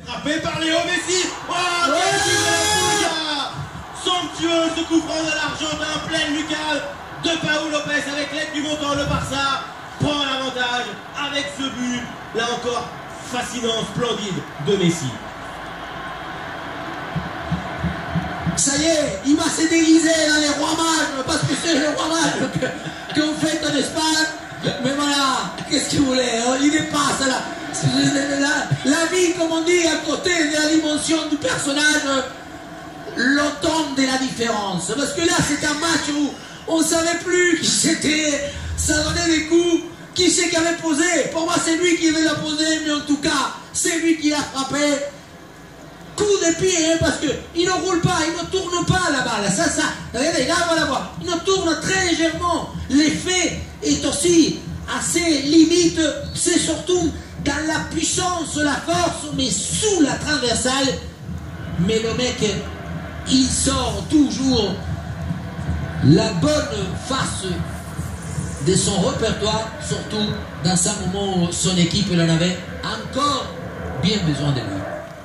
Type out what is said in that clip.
Frappé par Léo Messi. Oh, quel but de la Puglia! Somptueux ce coup franc de l'Argentin en pleine lucarne de Paul Lopez avec l'aide du montant. Le Barça prend l'avantage avec ce but. Là encore, fascinant, splendide de Messi. Ça y est, il va se déguiser dans les rois mages, parce que c'est les rois mages qu'on fait en Espagne. Mais voilà, qu'est-ce que vous voulez, hein? Il dépasse la vie, comme on dit, à côté de la dimension du personnage, l'automne de la différence. Parce que là, c'est un match où on ne savait plus qui c'était, ça donnait des coups, qui c'est qui avait posé. Pour moi, c'est lui qui avait la posé, mais en tout cas, c'est lui qui a frappé. Coup de pied, hein, parce qu'il ne roule pas, il ne tourne pas la balle. Ça, regardez, là, voilà, il ne tourne très légèrement. L'effet est aussi assez limite. C'est surtout dans la puissance, la force, mais sous la transversale. Mais le mec, il sort toujours la bonne face de son répertoire, surtout dans un moment où son équipe en avait encore bien besoin de lui.